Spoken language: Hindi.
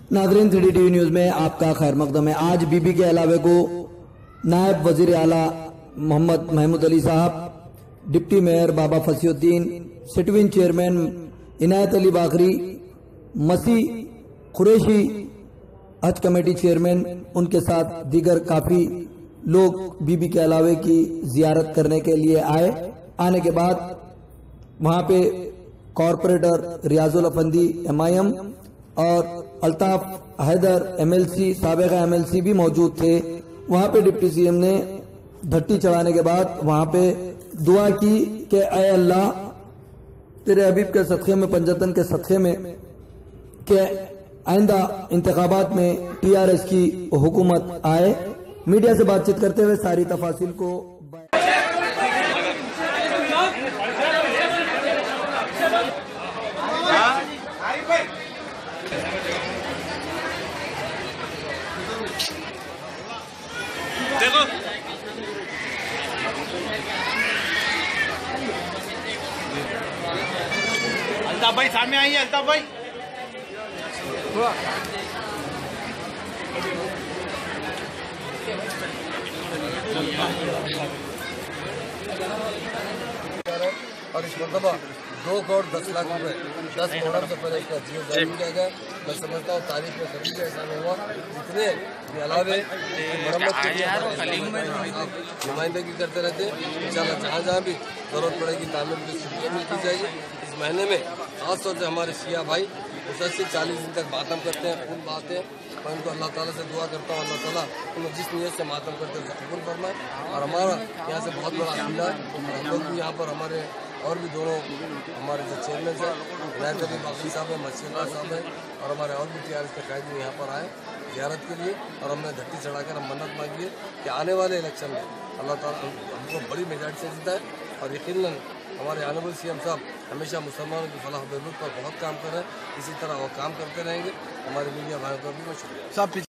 नाज़रीन 3D टीवी न्यूज़ में आपका खैर मकदम है। आज बीबी के अलावे को नायब वजीर आला मोहम्मद महमूद अली साहब, डिप्टी मेयर बाबा फसीउद्दीन, सिटविन चेयरमैन इनायत अली बाकरी, मसी कुरैशी हज कमेटी चेयरमैन, उनके साथ दीगर काफ़ी लोग बीबी के अलावे की जियारत करने के लिए आए। आने के बाद वहाँ पे कॉरपोरेटर रियाजुल अफंदी MIM और अल्ताफ हैदर MLC साबिका MLC भी मौजूद थे। वहाँ पे डिप्टी CM ने धट्टी चढ़ाने के बाद वहाँ पे दुआ की कि ऐ अल्लाह तेरे हबीब के सदक़े में, पंजतन के सदक़े में, कि आइंदा इंतखाबात में TRS की हुकूमत आए। मीडिया से बातचीत करते हुए सारी तफासिल को देखो अल्ताफ भाई सामने आइए। अल्ताफ भाई और इस मरतबा 2 करोड़ 10 लाख रुपए 10 करोड़ से पहले इसका जीव जारी किया गया। मैं समझता हूँ तारीख में कभी भी ऐसा नहीं हुआ। जितने के अलावे मरम्मत के लिए नुमाइंदगी करते रहते हैं। इंशाल्लाह जहाँ जहाँ भी जरूरत पड़ेगी तामीर की छुट्टियाँ मिलती जाएगी। इस महीने में खासतौर से हमारे शिया भाई 30-40 दिन तक मातम करते हैं, खून बहाते हैं। मैं उनको अल्लाह ताला से दुआ करता हूँ, अल्लाह ताला उन्हें जिस नीयत से मातम करते हैं उसे कबूल फरमाए। और हमारा यहाँ से बहुत बड़ा अकीदा है। हम लोग भी यहाँ पर हमारे और भी दोनों हमारे जो चेयरमैन हैं इनायत अली बाकरी साहब है, मस्जिद साहब है, और हमारे और भी TRS के कायदे यहाँ पर आए ज़ियारत के लिए। और हमने धट्टी चढ़ाकर हम मन्नत मांगी है कि आने वाले इलेक्शन में अल्लाह ताला हमको बड़ी मेजॉरिटी से जीता है। और यकीनन हमारे ऑनरेबल CM साहब हमेशा मुसलमानों की फलाह बहबूद पर बहुत काम कर रहे हैं। इसी तरह वो काम करते रहेंगे। हमारे मीडिया भाइयों का भी मैं शुक्रिया।